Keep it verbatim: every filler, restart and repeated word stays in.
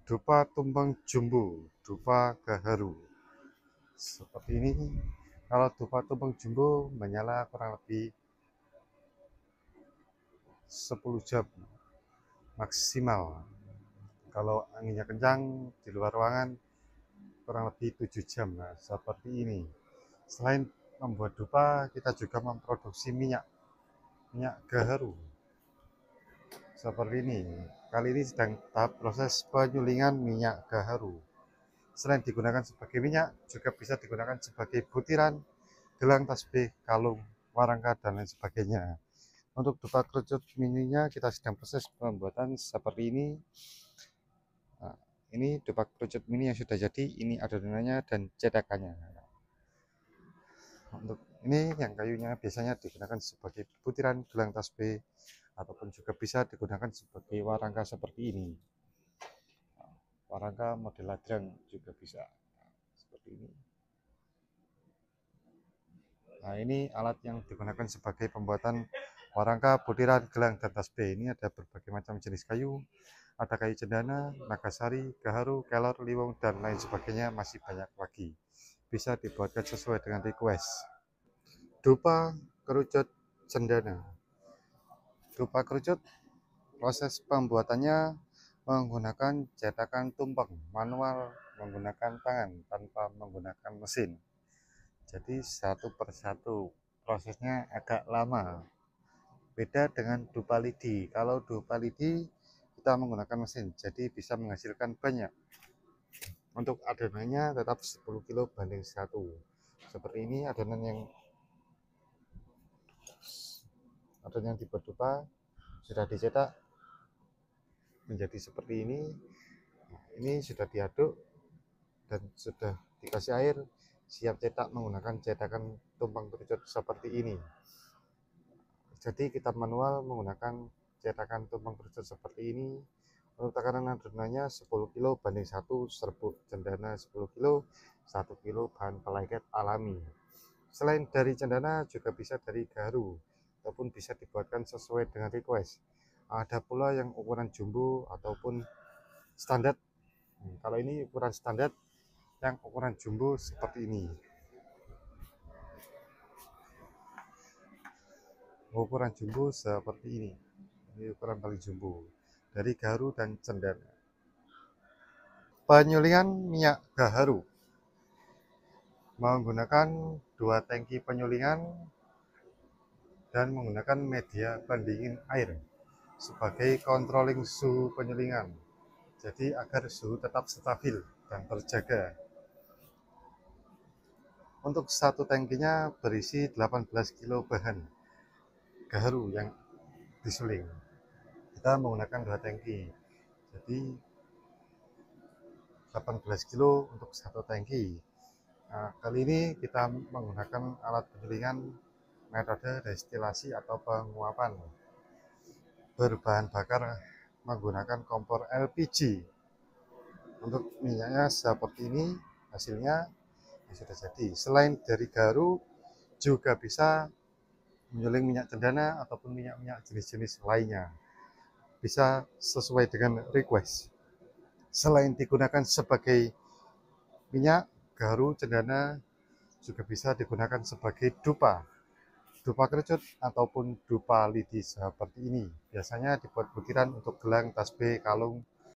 Dupa tumpeng jumbo, dupa gaharu. Seperti ini. Kalau dupa tumpeng jumbo menyala kurang lebih sepuluh jam maksimal. Kalau anginnya kencang di luar ruangan kurang lebih tujuh jam. Nah, seperti ini. Selain membuat dupa, kita juga memproduksi minyak minyak gaharu seperti ini. Kali ini sedang tahap proses penyulingan minyak gaharu. Selain digunakan sebagai minyak, juga bisa digunakan sebagai butiran, gelang tasbih, kalung, warangka, dan lain sebagainya. Untuk dupa kerucut mininya kita sedang proses pembuatan seperti ini. Nah, ini dupa kerucut mini yang sudah jadi, ini adonannya dan cetakannya. Untuk ini yang kayunya biasanya digunakan sebagai butiran, gelang tasbih, ataupun juga bisa digunakan sebagai warangka seperti ini. Warangka model ladrang juga bisa seperti ini. Nah, ini alat yang digunakan sebagai pembuatan warangka, butiran, gelang, dan tasbih. Ini ada berbagai macam jenis kayu, ada kayu cendana, nagasari, gaharu, kelor, liwong, dan lain sebagainya, masih banyak lagi. Bisa dibuatkan sesuai dengan request. Dupa kerucut cendana. Dupa kerucut proses pembuatannya menggunakan cetakan tumpeng manual, menggunakan tangan tanpa menggunakan mesin. Jadi satu persatu prosesnya agak lama. Beda dengan dupa lidi. Kalau dupa lidi kita menggunakan mesin, jadi bisa menghasilkan banyak. Untuk adonannya tetap sepuluh kilo banding satu. Seperti ini adonan yang adonan yang dibuat dupa sudah dicetak menjadi seperti ini. Nah, ini sudah diaduk dan sudah dikasih air, siap cetak menggunakan cetakan tumpeng kerucut seperti ini. Jadi kita manual menggunakan cetakan tumpeng kerucut seperti ini. Untuk takaran adonannya sepuluh kilo banding satu, serbuk cendana sepuluh kilo, satu kilo bahan pelengket alami. Selain dari cendana juga bisa dari gaharu, ataupun bisa dibuatkan sesuai dengan request. Ada pula yang ukuran jumbo ataupun standar. Kalau ini ukuran standar, yang ukuran jumbo seperti ini. Ukuran jumbo seperti ini. Ini ukuran paling jumbo dari gaharu dan cendana. Penyulingan minyak gaharu menggunakan dua tangki penyulingan dan menggunakan media pendingin air sebagai controlling suhu penyulingan. Jadi agar suhu tetap stabil dan terjaga. Untuk satu tangkinya berisi delapan belas kilo bahan gaharu yang disuling. Kita menggunakan dua tangki, jadi delapan belas kilo untuk satu tangki. Nah, kali ini kita menggunakan alat penyulingan metode destilasi atau penguapan berbahan bakar menggunakan kompor L P G. Untuk minyaknya seperti ini hasilnya sudah jadi. Selain dari gaharu juga bisa menyuling minyak cendana ataupun minyak-minyak jenis-jenis lainnya, bisa sesuai dengan request. Selain digunakan sebagai minyak, gaharu, cendana juga bisa digunakan sebagai dupa, dupa kerucut ataupun dupa lidi seperti ini. Biasanya dibuat butiran untuk gelang, tasbih, kalung,